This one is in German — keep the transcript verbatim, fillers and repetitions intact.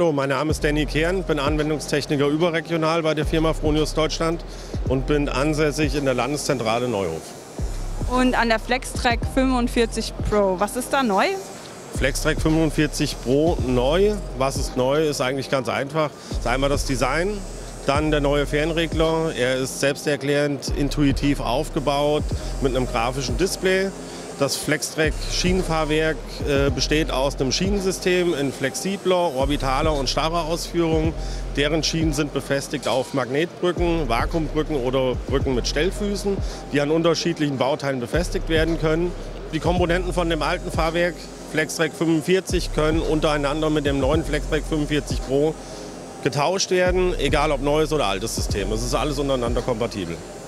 Hallo, mein Name ist Danny Kern, bin Anwendungstechniker überregional bei der Firma Fronius Deutschland und bin ansässig in der Landeszentrale Neuhof. Und an der Flextrack fünfundvierzig Pro, was ist da neu? Flextrack fünfundvierzig Pro neu. Was ist neu? Ist eigentlich ganz einfach. Das ist einmal das Design, dann der neue Fernregler. Er ist selbsterklärend, intuitiv aufgebaut mit einem grafischen Display. Das Flextrack Schienenfahrwerk äh, besteht aus einem Schienensystem in flexibler, orbitaler und starrer Ausführung. Deren Schienen sind befestigt auf Magnetbrücken, Vakuumbrücken oder Brücken mit Stellfüßen, die an unterschiedlichen Bauteilen befestigt werden können. Die Komponenten von dem alten Fahrwerk Flextrack fünfundvierzig können untereinander mit dem neuen Flextrack fünfundvierzig Pro getauscht werden, egal ob neues oder altes System. Es ist alles untereinander kompatibel.